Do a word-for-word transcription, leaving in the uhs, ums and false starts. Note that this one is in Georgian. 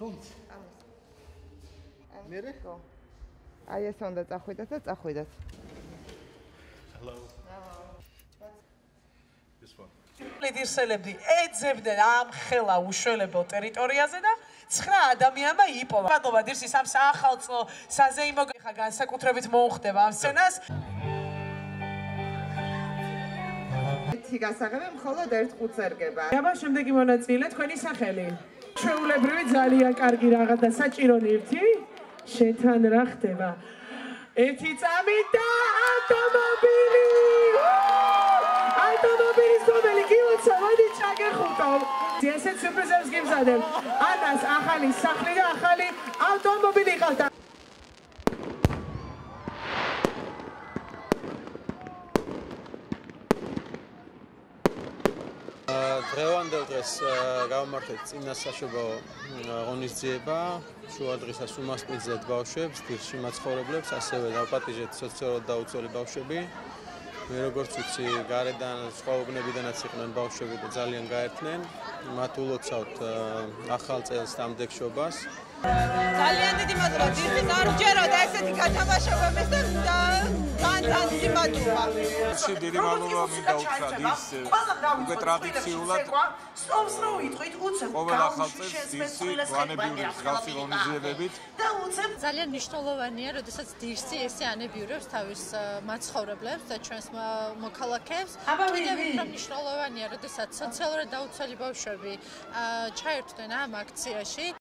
თუნც. მერე? აი ეს უნდა წახვიდეთ და წახვიდეთ. Hello. This one. ლიდერსელები ეძებდნენ ამ ხელა უშველებელ ტერიტორიაზე და ცხრა ადამიანმა იპოვა. მადლობა დირსის ამ საახალწლო საზეიმო ხა განსაკუთრებით მოუხდება ამ სცენას. ერთი გასაღები მხოლოდ ერთ ყუთს ერგება. აბა შემდეგი მონაწილე თქვენი სახელი. ჩვეულებრივი ძალიან კარგი რაღაც და საჭირო ნივთი. შენთან რა ხდება? ერთი წამიდა ავტომობილი! ავტომობილის მომელი გილოცა მოდი ჩაგეხუტო. ესეც სიურპრიზებს გიმზადებ. ანას ახალი სახლი და ახალი ავტომობილი ყავდა. დღევანდელ დღეს გავმართეთ წინასაშვებო ღონისძიება, შუა დღისას უმასპინძლეთ ბავშვებს, დირში მაცხოვრებლებს, ასევე დავპატიჟეთ სოციალურად დაუცველი ბავშვები. მე როგორც ვიცი, გარედან სხვაობნებიდანაც იყვნენ ბავშვები და ძალიან გაერთნენ. მათ ულოცავთ ახალ წელს დამდეგშობას. ძალიან დიდი მადლობა დირს არ ვჯეროდა ესეთი გათამაშებების და ძალიან დიდი მადლობა. დიდი მადლობა მინდა უთხრა დირს უკვე ტრადიციულად სწორს რო იტყვით უცებ ყოველ ახალ წელს დირსი ვანებიურებს გავსი ღონისძიებებით. ძალიან მნიშვნელოვანია, როდესაც დირსი ესე ანებიურებს თავის მაცხოვრებლებს და ჩვენს მოქალაქეებს. კიდევ უფრო მნიშვნელოვანია, როდესაც სოციალურად დაუცველი ბავშვები ჩაერთვნენ ამ აქციაში.